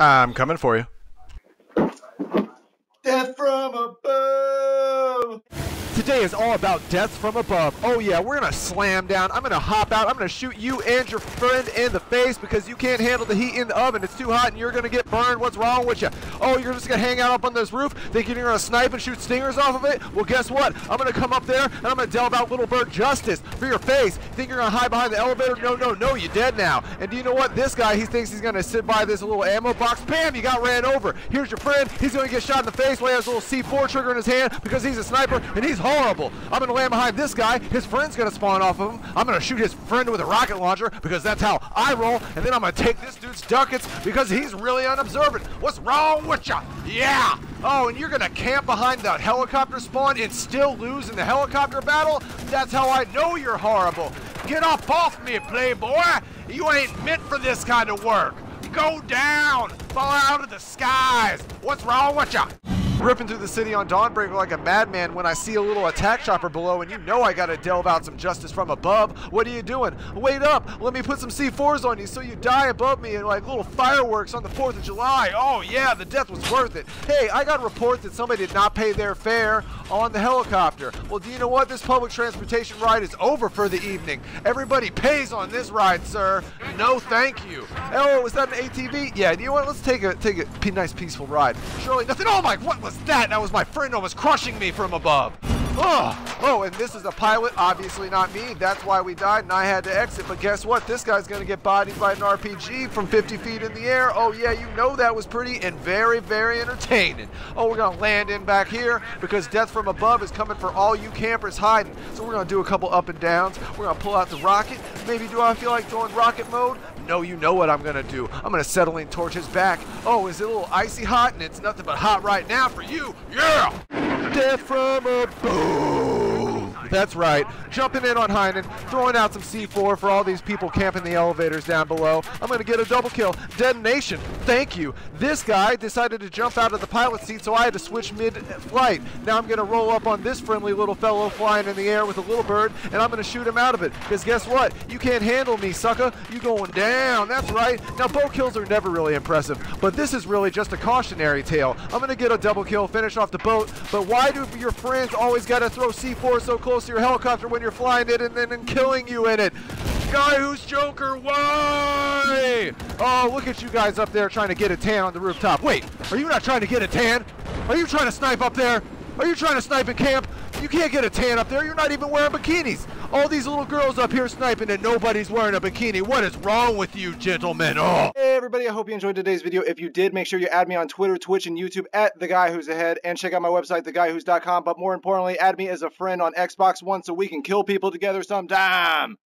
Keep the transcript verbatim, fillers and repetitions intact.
I'm coming for you. Death from above. Today is all about deaths from above. Oh yeah, we're gonna slam down. I'm gonna hop out. I'm gonna shoot you and your friend in the face because you can't handle the heat in the oven. It's too hot and you're gonna get burned. What's wrong with you? Oh, you're just gonna hang out up on this roof thinking you're gonna snipe and shoot stingers off of it? Well, guess what? I'm gonna come up there and I'm gonna delve out Little Bird justice for your face. Think you're gonna hide behind the elevator? No, no, no, you're dead now. And do you know what? This guy, he thinks he's gonna sit by this little ammo box. Bam, you got ran over. Here's your friend. He's gonna get shot in the face while he has a little C four trigger in his hand because he's a sniper and he's horrible. I'm gonna land behind this guy. His friend's gonna spawn off of him. I'm gonna shoot his friend with a rocket launcher because that's how I roll. And then I'm gonna take this dude's ducats because he's really unobservant. What's wrong with ya? Yeah. Oh, and you're gonna camp behind the helicopter spawn and still lose in the helicopter battle? That's how I know you're horrible. Get up off me, playboy. You ain't meant for this kind of work. Go down. Fall out of the skies. What's wrong with ya? Ripping through the city on Dawnbreaker like a madman when I see a little attack chopper below, and you know I gotta delve out some justice from above. What are you doing? Wait up! Let me put some C fours on you so you die above me and like little fireworks on the fourth of July. Oh yeah, the death was worth it. Hey, I got a report that somebody did not pay their fare on the helicopter. Well, do you know what? This public transportation ride is over for the evening. Everybody pays on this ride, sir. No, thank you. Oh, was that an A T V? Yeah. Do you know what? Let's take a take a p nice peaceful ride. Surely nothing. Oh my! What was that? That was my friend almost crushing me from above. Oh, oh, and this is a pilot, obviously not me. That's why we died and I had to exit. But guess what? This guy's gonna get bodied by an R P G from fifty feet in the air. Oh yeah, you know that was pretty and very, very entertaining. Oh, we're gonna land in back here because death from above is coming for all you campers hiding. So we're gonna do a couple up and downs. We're gonna pull out the rocket. Maybe do I feel like doing rocket mode? No, you know what I'm gonna do. I'm gonna settle in torch his back. Oh, is it a little icy hot? And it's nothing but hot right now for you. Yeah! Death from above. That's right. Jumping in on Heinen, throwing out some C four for all these people camping the elevators down below. I'm going to get a double kill. Detonation. Thank you. This guy decided to jump out of the pilot seat, so I had to switch mid-flight. Now I'm going to roll up on this friendly little fellow flying in the air with a little bird, and I'm going to shoot him out of it. Because guess what? You can't handle me, sucker. You going down. That's right. Now, boat kills are never really impressive, but this is really just a cautionary tale. I'm going to get a double kill, finish off the boat, but why do your friends always got to throw C four so close to your helicopter when you're flying it and then and killing you in it? Guy who's Joker, why? Oh, look at you guys up there trying to get a tan on the rooftop. Wait, are you not trying to get a tan? Are you trying to snipe up there? Are you trying to snipe in camp? You can't get a tan up there. You're not even wearing bikinis. All these little girls up here sniping and nobody's wearing a bikini. What is wrong with you, gentlemen? Oh. Hey everybody, I hope you enjoyed today's video. If you did, make sure you add me on Twitter, Twitch, and YouTube at The Guy Who's Ahead, and check out my website, the guy who's dot com. But more importantly, add me as a friend on Xbox One so we can kill people together sometime.